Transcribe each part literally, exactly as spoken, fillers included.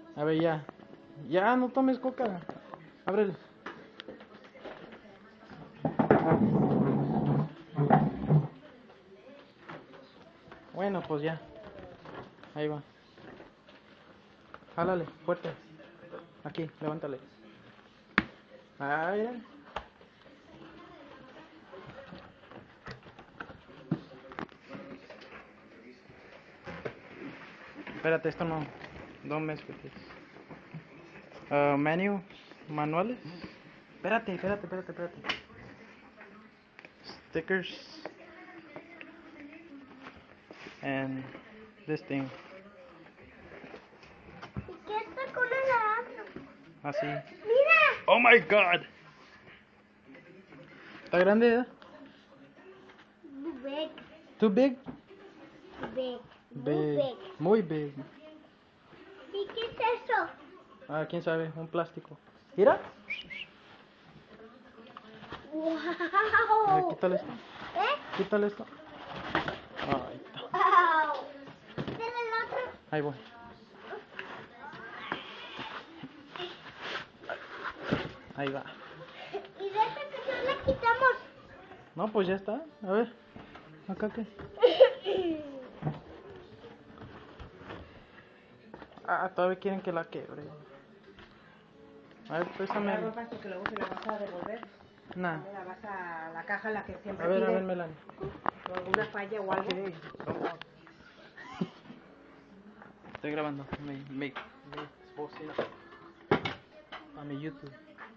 A ver, ya. Ya, no tomes coca. Ábrele. Bueno, pues ya. Ahí va. Jálale, fuerte. Aquí, levántale. Ay, ay. Espérate, esto no. Don't mess with this. Uh, menu, manuales. Espérate, espérate, espérate, espérate. Stickers. And this thing. ¿Y qué está con el arado? Así. ¡Mira! Oh my god. ¿Está grande, eh? Big. Too big? Big. Big. Big. Muy big. ¿Y qué es eso? Ah, quién sabe, un plástico. Mira. ¡Wow! A ver, quítale esto. ¿Eh? Quítale esto. Ahí está. ¡Wow! ¿Quítale el otro? Ahí voy. Ahí va. ¿Y de esta que no le quitamos? No, pues ya está. A ver. Acá qué. Ah, todavía quieren que la quebre. A ver, préstame. La ropa que luego se la vas a devolver. Nah. La vas a la caja, la que siempre A ver, a pide, ver, Melanie. o alguna falla o algo. Okay. Estoy grabando mi, mi, mi bocina a mi YouTube.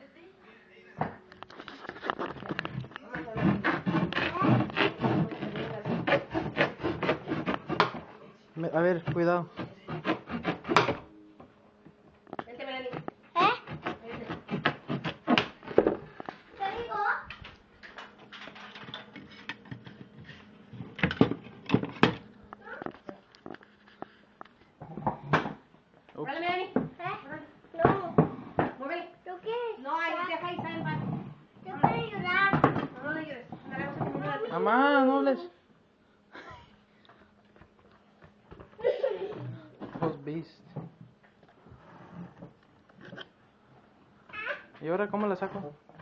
Me- a ver, cuidado. Vente, Melanie. ¿Eh? Vente. ¿Te digo? Ups. Órale, Melanie. ¿Eh? No. Muévele. ¿Tú qué? No, ahí deja ahí, está en paz. Yo quiero ayudar. No, no le ayudes. Dale, vamos a comer una- Mamá, no les. Los beast. ¿Y ahora cómo la saco?